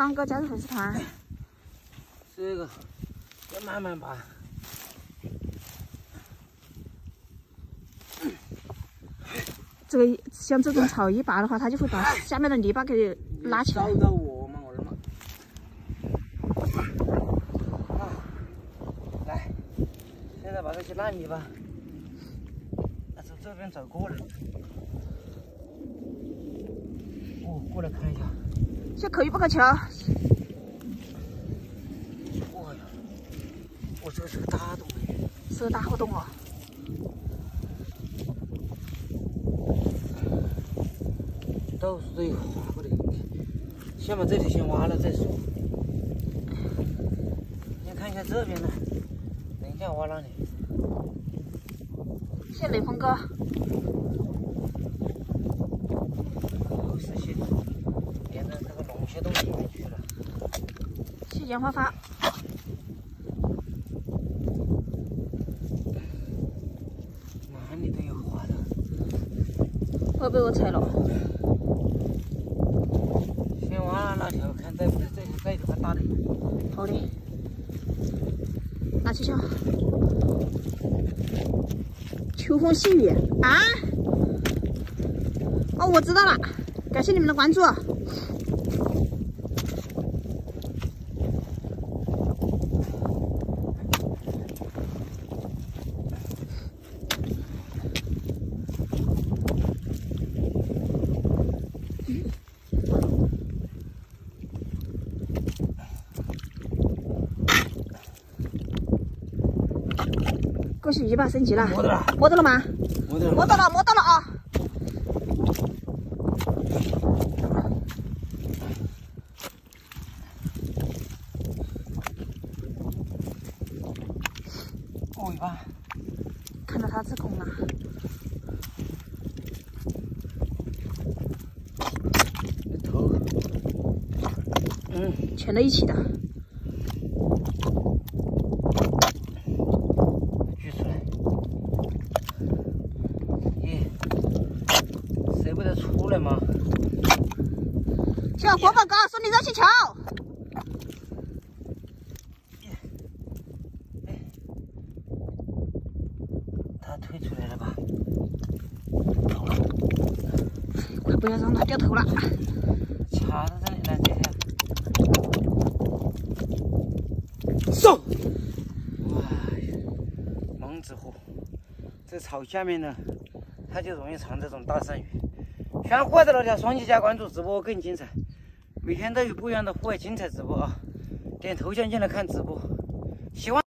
刚哥加入粉丝团。 这个要慢慢拔。 这个像这种草一拔的话，它就会把下面的泥巴给拉起来。 找到我嘛，儿嘛。啊，来，现在把这些烂泥巴，从这边走过来。哦，过来看一下。 这可遇不可求。 哦呀，我这个是个大洞哎。 是个大后洞哦。 到处都有划过的，先把这里先挖了再说。先看一下这边的，等一下挖那里。 谢雷锋哥。 都是些连着这个龙虾洞里面去了。 谢烟花发。 哪里都有划的。 会被我踩了。 先挖那条，看在不在这里块大的。 好的，拿去敲。秋风细雨啊！哦，我知道了，感谢你们的关注。恭喜鱼吧升级了， 摸到了， 摸到了吗？ 摸到了， 摸到了，摸到了啊！ 尾巴， 看到它自空了。 头， 全在一起的。 舍不得出来吗？ 小国宝哥送你热气球。 它退出来了吧？ 快不要让它掉头了。 卡在这里来，这下。送！哇呀，猛子货！这草下面呢，它就容易藏这种大鳝鱼。全户外的老铁，双击加关注，直播更精彩。每天都有不一样的户外精彩直播啊！点头像进来看直播，喜欢。